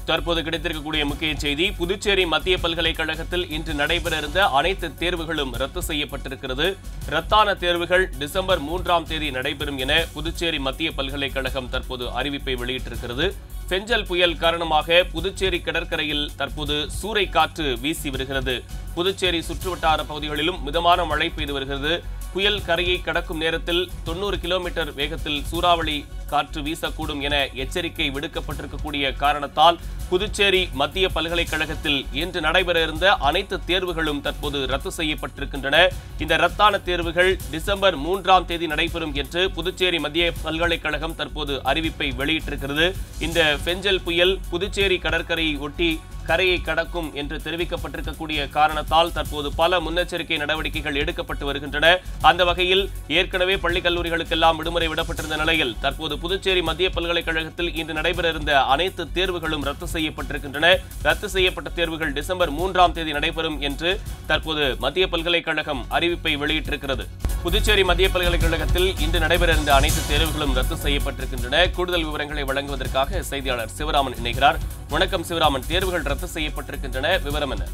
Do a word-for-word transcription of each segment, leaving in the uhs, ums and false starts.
தற்போது கிடைத்திருக்கக்கூடிய முக்கிய செய்தி, புதுச்சேரி மத்திய பல்கலைக்கழகத்தில் இன்று நடைபெற இருந்த அனைத்து தேர்வுகளும் ரத்து செய்யப்பட்டிருக்கிறது. ரத்தான தேர்வுகள் டிசம்பர் மூன்றாம் தேதி நடைபெறும் என புதுச்சேரி மத்திய பல்கலைக்கழகம் தற்போது அறிவிப்பை வெளியிட்டிருக்கிறது. பெஞ்சல் புயல் காரணமாக புதுச்சேரி கடற்கரையில் தற்போது சூறை காற்று வீசி வருகிறது. புதுச்சேரி சுற்றுவட்டார பகுதிகளிலும் மிதமான மழை பெய்து வருகிறது. புயல் கரையை கடக்கும் நேரத்தில் தொண்ணூறு கிலோமீட்டர் வேகத்தில் சூறாவளி காற்று வீசக்கூடும் என எச்சரிக்கை விடுக்கப்பட்டிருக்கக்கூடிய காரணத்தால் புதுச்சேரி மத்திய பல்கலைக்கழகத்தில் இன்று நடைபெற இருந்த அனைத்து தேர்வுகளும் தற்போது ரத்து செய்யப்பட்டிருக்கின்றன. இந்த ரத்தான தேர்வுகள் டிசம்பர் மூன்றாம் தேதி நடைபெறும் என்று புதுச்சேரி மத்திய பல்கலைக்கழகம் தற்போது அறிவிப்பை வெளியிட்டிருக்கிறது. இந்த பெஞ்சல் புயல் புதுச்சேரி கடற்கரையை ஒட்டி கரையை கடக்கும் என்று தெரிவிக்கப்பட்டிருக்கக்கூடிய காரணத்தால் தற்போது பல முன்னெச்சரிக்கை நடவடிக்கைகள் எடுக்கப்பட்டு வருகின்றன. அந்த வகையில் ஏற்கனவே பள்ளி கல்லூரிகளுக்கெல்லாம் விடுமுறை விடப்பட்டிருந்த நிலையில் தற்போது புதுச்சேரி மத்திய பல்கலைக்கழகத்தில் இன்று நடைபெற இருந்த அனைத்து தேர்வுகளும் ரத்து செய்யப்பட்டிருக்கின்றன. ரத்து செய்யப்பட்ட தேர்வுகள் டிசம்பர் மூன்றாம் தேதி நடைபெறும் என்று தற்போது மத்திய பல்கலைக்கழகம் அறிவிப்பை வெளியிட்டிருக்கிறது. புதுச்சேரி மத்திய பல்கலைக்கழகத்தில் இன்று நடைபெற இருந்த அனைத்து தேர்வுகளும் ரத்து செய்யப்பட்டிருக்கின்றன. கூடுதல் விவரங்களை வழங்குவதற்காக செய்தியாளர் சிவராமன் இணைகிறார். வணக்கம் சிவராமன், தேர்வுகள் ரத்து செய்யப்பட்டிருக்கின்றன, விவரம் என்ன?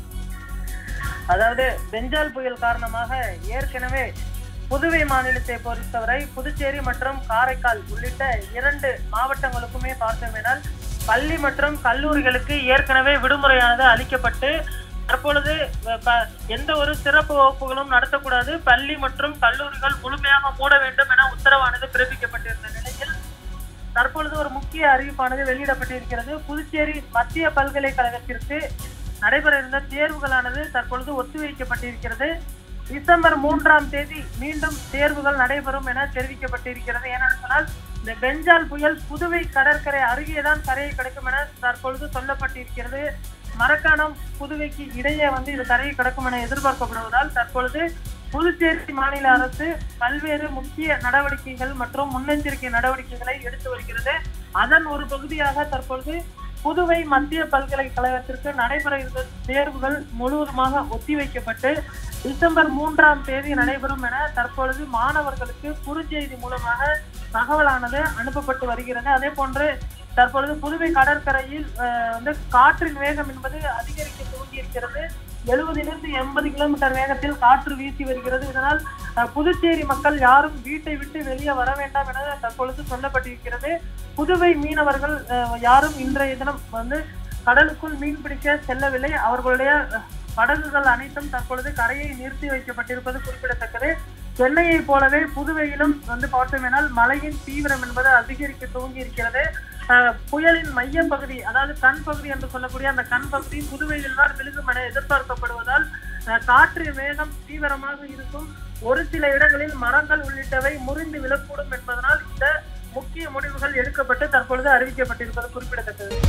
அதாவது பெஞ்சால் புயல் காரணமாக ஏற்கனவே புதுவை மாநிலத்தை பொறுத்தவரை புதுச்சேரி மற்றும் காரைக்கால் உள்ளிட்ட இரண்டு மாவட்டங்களுக்குமே பார்த்தோமேனால் பள்ளி மற்றும் கல்லூரிகளுக்கு ஏற்கனவே விடுமுறையானது அளிக்கப்பட்டு தற்பொழுது எந்த ஒரு சிறப்பு வகுப்புகளும் நடத்தக்கூடாது, பள்ளி மற்றும் கல்லூரிகள் முழுமையாக மூட வேண்டும் என உத்தரவானது பிறப்பிக்கப்பட்டிருந்த நிலையில் தற்பொழுது ஒரு முக்கிய அறிவிப்பானது வெளியிடப்பட்டிருக்கிறது. புதுச்சேரி மத்திய பல்கலைக்கழகத்திற்கு நடைபெற இருந்த தேர்வுகளானது தற்பொழுது ஒத்திவைக்கப்பட்டிருக்கிறது. டிசம்பர் மூன்றாம் தேதி மீண்டும் தேர்வுகள் நடைபெறும் என தெரிவிக்கப்பட்டிருக்கிறது. ஏனென்று சொன்னால் இந்த பெஞ்சால் புயல் புதுவை கடற்கரை அருகேதான் கரையை கடக்கும் என தற்பொழுது சொல்லப்பட்டிருக்கிறது. மரக்காணம் புதுவைக்கு இடையே வந்து இது கரையை கடக்கும் என எதிர்பார்க்கப்படுவதால் தற்பொழுது புதுச்சேரி மாநில அரசு பல்வேறு முக்கிய நடவடிக்கைகள் மற்றும் முன்னெச்சரிக்கை நடவடிக்கைகளை எடுத்து வருகிறது. அதன் ஒரு பகுதியாக தற்பொழுது புதுவை மத்திய பல்கலைக்கழகத்திற்கு நடைபெற இருந்த தேர்வுகள் முழுவதுமாக ஒத்திவைக்கப்பட்டு டிசம்பர் மூன்றாம் தேதி நடைபெறும் என தற்பொழுது மாணவர்களுக்கு குறுஞ்செய்தி மூலமாக தகவலானது அனுப்பப்பட்டு வருகிறது. அதே போன்று தற்பொழுது புதுவை கடற்கரையில் வந்து காற்றின் வேகம் என்பது அதிகரிக்க துவங்கியிருக்கிறது. எழுபதிலிருந்து எண்பது கிலோமீட்டர் வேகத்தில் காற்று வீசி வருகிறது. இதனால் புதுச்சேரி மக்கள் யாரும் வீட்டை விட்டு வெளியே வர வேண்டாம் என தற்பொழுது சொல்லப்பட்டிருக்கிறது. புதுவை மீனவர்கள் யாரும் இன்றைய தினம் வந்து கடலுக்குள் மீன் பிடிக்க செல்லவில்லை. அவர்களுடைய படகுகள் அனைத்தும் தற்பொழுது கரையை நிறுத்தி வைக்கப்பட்டிருப்பது குறிப்பிடத்தக்கது. சென்னையை போலவே புதுவையிலும் வந்து பார்த்தோமேனால் மழையின் தீவிரம் என்பது அதிகரிக்க துவங்கி இருக்கிறது. புயலின் மைய பகுதி, அதாவது கண் பகுதி என்று சொல்லக்கூடிய அந்த கண் பகுதி புதுவையில் தான் விழுகும் என எதிர்பார்க்கப்படுவதால் காற்று வேகம் தீவிரமாக இருக்கும். ஒரு சில இடங்களில் மரங்கள் உள்ளிட்டவை முறிந்து விழக்கூடும் என்பதனால் இந்த முக்கிய முடிவுகள் எடுக்கப்பட்டு தற்பொழுது அறிவிக்கப்பட்டிருப்பது குறிப்பிடத்தக்கது.